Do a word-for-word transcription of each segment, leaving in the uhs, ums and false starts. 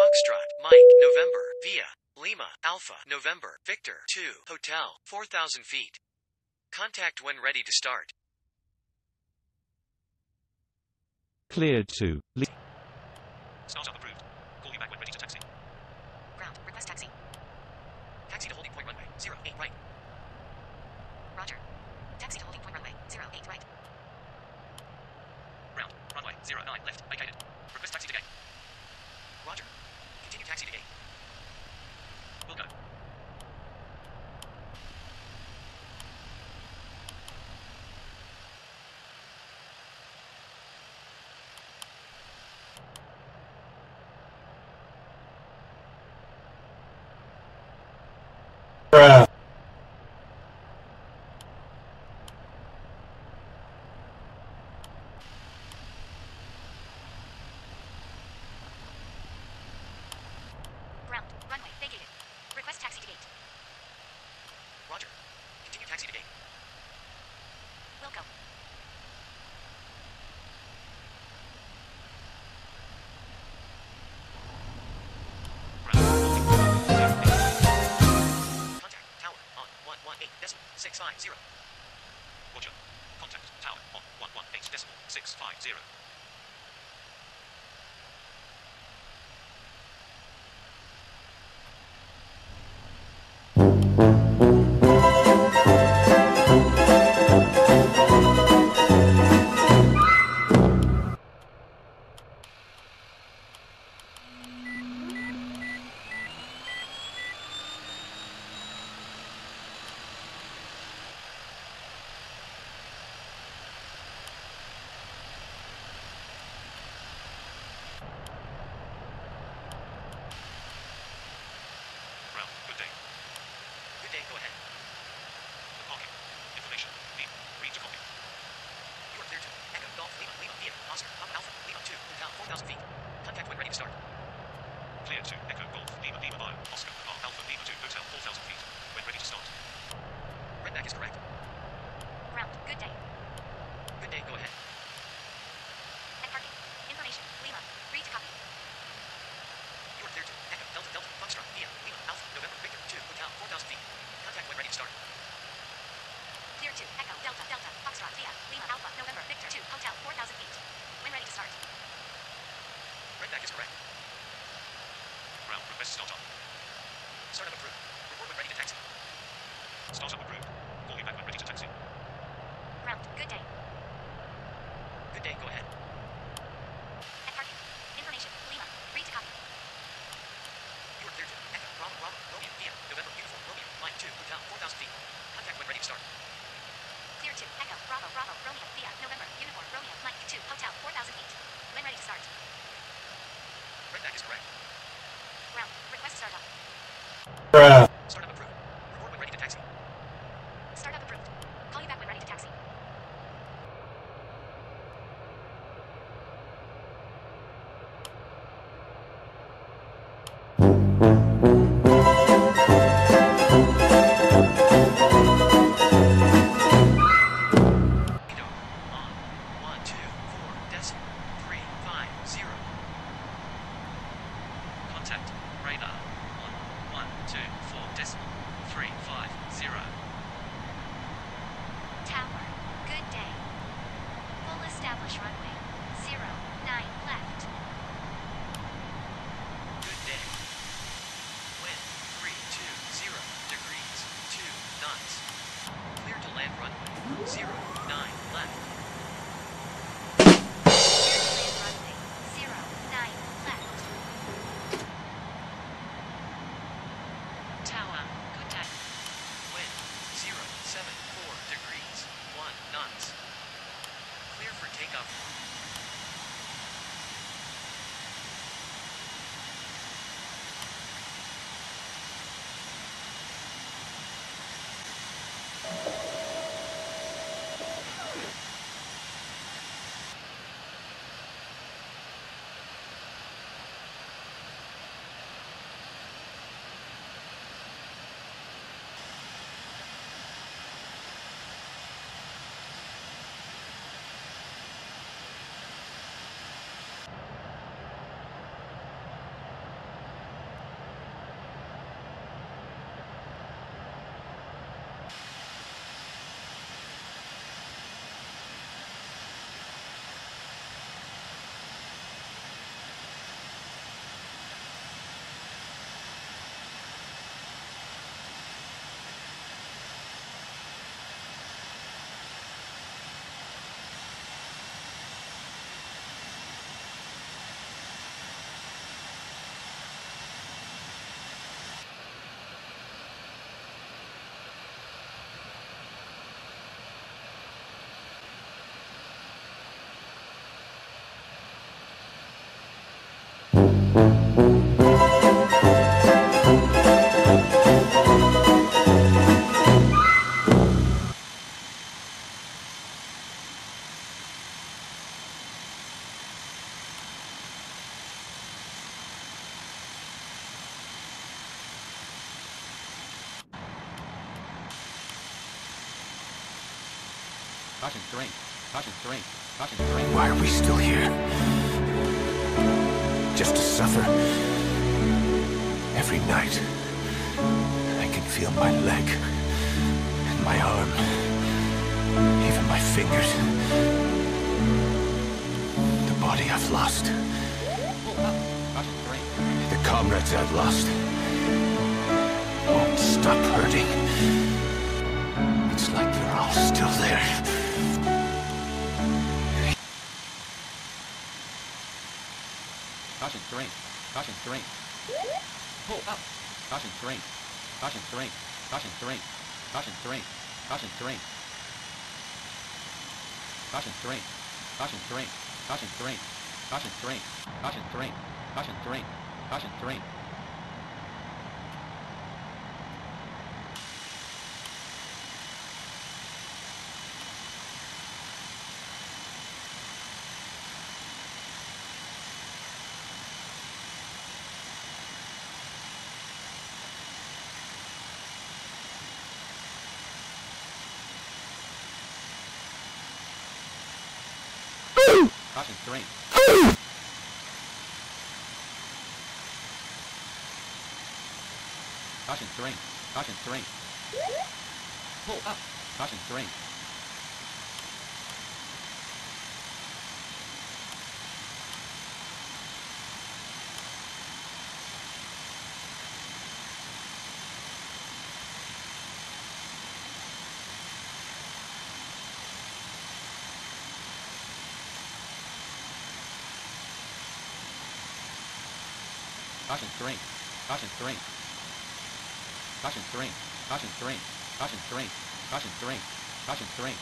Foxtrot, Mike, November, Via, Lima, Alpha, November, Victor, two, Hotel, four thousand feet. Contact when ready to start. Cleared to. Startup approved. Call you back when ready to taxi. Ground, request taxi. Taxi to holding point runway, zero eight right. Roger. Taxi to holding point runway, zero eight right. Ground, runway, zero nine left, vacated. Request taxi to gate. Roger. Continue taxi to gate. Will go. Bruh. Ground, runway, vacated. Request taxi to gate. Roger. Continue taxi to gate. Will go. Contact, tower, on, one one eight decimal, six five zero. Roger. Contact, tower, on, one one eight decimal, six five zero. Good day. Good day, go ahead. The parking. Information. Leave. Read to copy. You are clear to Echo Golf Lima Lima Via Oscar Papa Alpha Lima two Hotel four thousand feet. Contact when ready to start. Clear to Echo Golf Lima Lima Bio Oscar Papa Alpha Lima two Hotel four thousand feet. When ready to start. Redback is correct. Ground. Good day. Good day, go ahead. And parking. Information. Lima. Read to copy. You are clear to Echo Delta Delta Foxtrot Via Lima Alpha November Victor two Hotel four thousand feet. Contact when ready to start. Clear to Echo Delta Delta Foxtrot Via Lima Alpha November Victor two Hotel four thousand feet. When ready to start. Redback is correct. Ground request startup. Startup approved. Report when ready to taxi. Startup approved. Call you back when ready to taxi. Ground. Good day. Good day, go ahead. And parking. Information. Lima. Read to copy. You are clear to Echo Bravo Bravo Romeo Via November Uniform Romeo Mike two Hotel four thousand feet. Contact when ready to start. Clear to Echo Bravo Bravo Romeo Via November Uniform Romeo Mike two Hotel four thousand feet. When ready to start. Redback is correct. Ground. Request startup. Bruh. Startup approved. Report when ready to taxi. Startup approved. Call you back when ready to taxi. Contact radar on one two four decimal three five zero. Tower, good day. Full establish runway zero nine left. Good day. Wind three two zero degrees two knots. Clear to land runway zero nine left. Tower, good day. Wind, zero seven four degrees, one knots. Clear for takeoff. Caution, terrain. Caution, terrain. Caution, terrain. Why are we still here? Just to suffer? Every night, I can feel my leg, and my arm, even my fingers. The body I've lost. Pull up. Caution, terrain. The comrades I've lost won't stop hurting. It's like they're all still there. Caution, terrain. Caution, terrain. Pull up. Caution, terrain. Caution, terrain. Caution, terrain. Caution, terrain. Caution, terrain. Caution, terrain. Caution, terrain. Caution, terrain. Caution, terrain. Caution, terrain. Caution, terrain. Caution, terrain. Caution, terrain. Caution, terrain. Caution, terrain. Pull up. Caution, terrain. Caution, terrain. Caution, terrain. Caution, terrain. Caution, terrain. Caution, terrain. Caution, terrain. Caution, terrain.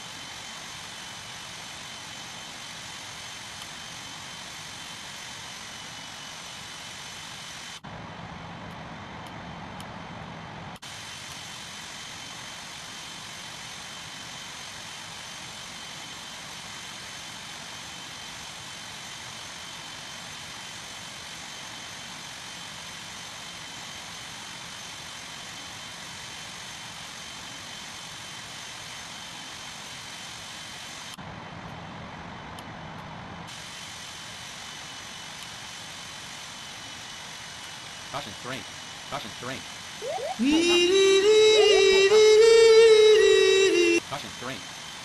Caution, terrain. Caution, terrain. Caution, terrain.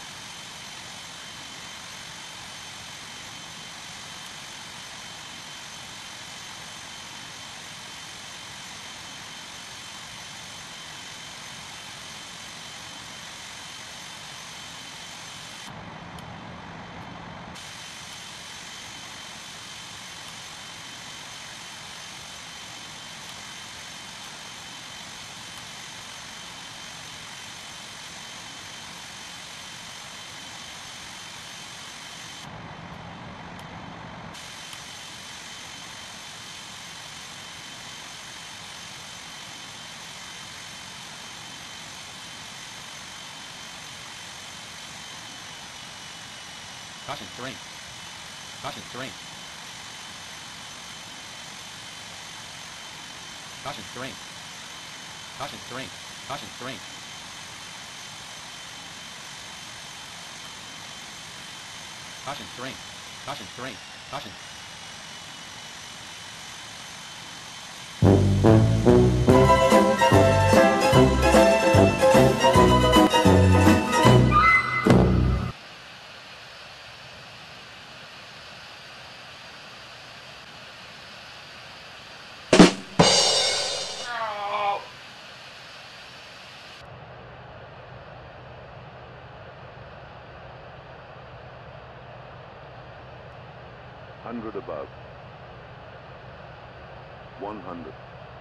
Caution, terrain. Caution, terrain. Caution, terrain. Caution, terrain. Caution, terrain. Caution, terrain. Caution, terrain. Caution. Hundred above. One hundred.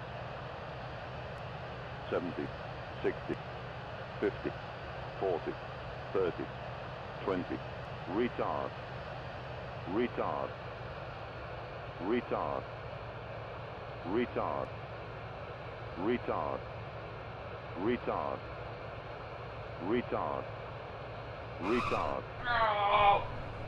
Seventy. Sixty. Fifty. Forty. Thirty. Twenty. Retard. Retard. Retard. retard, retard, retard, retard, retard. No!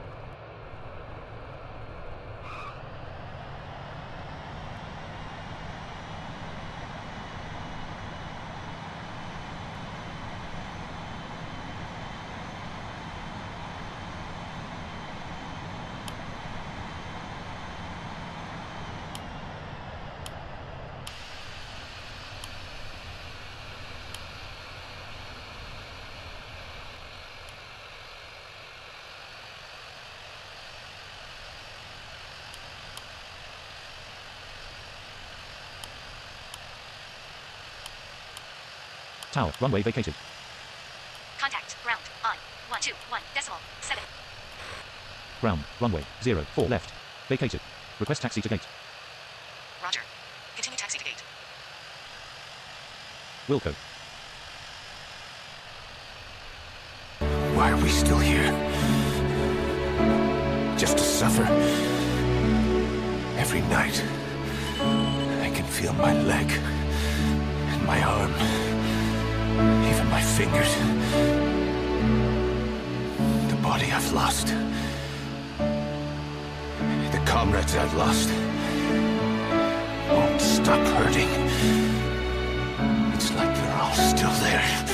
Tower, runway vacated. Contact, ground, on, one two one decimal, seven. Ground, runway, zero, four left. Vacated. Request taxi to gate. Roger. Continue taxi to gate. Wilco. Why are we still here? Just to suffer? Every night, I can feel my leg and my arm, even my fingers. The body I've lost. The comrades I've lost won't stop hurting. It's like they're all still there.